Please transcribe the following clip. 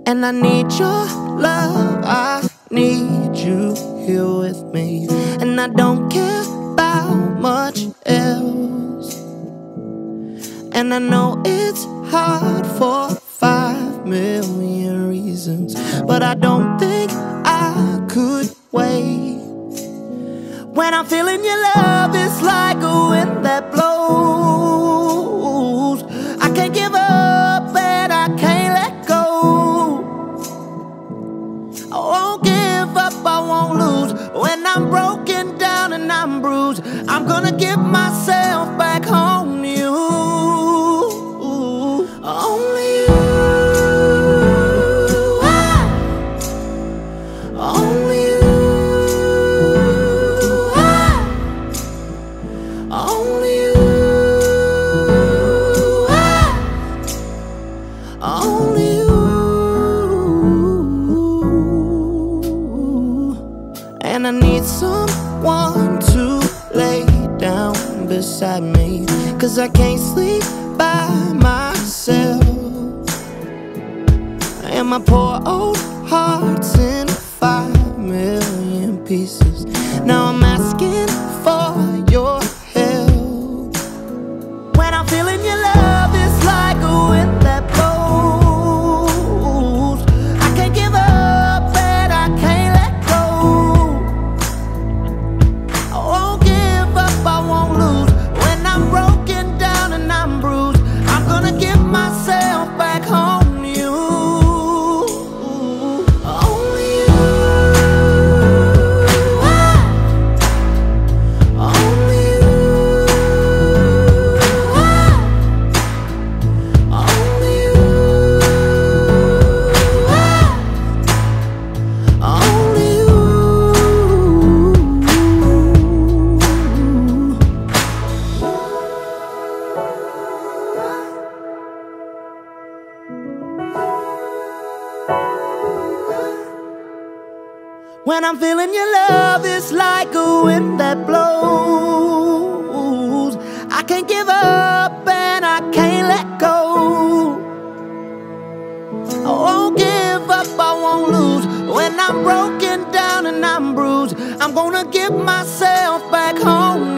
And I need your love, I need you here with me. And I don't care about much else. And I know it's hard for 5 million reasons, but I don't think I could wait. When I'm feeling your love, it's like a wind that blows. I can't give up and I can't let go. I won't give up, I won't lose. When I'm broken down and I'm bruised, I'm gonna give myself back home to you. Only you. Only you. Only you. Only you. And I need someone to lay down beside me, 'cause I can't sleep by myself. And my poor old heart's in 5 million pieces. Now I'm asking for your help. When I'm feeling your love, it's like a wind that blows. I can't give up and I can't let go. I won't give up, I won't lose. When I'm broken down and I'm bruised, I'm gonna give myself back home to you. Only you. Only you. Only you. Only you. When I'm feeling your love, it's like a wind that blows. I can't give up and I can't let go. I won't give up, I won't lose. When I'm broken down and I'm bruised, I'm gonna give myself back home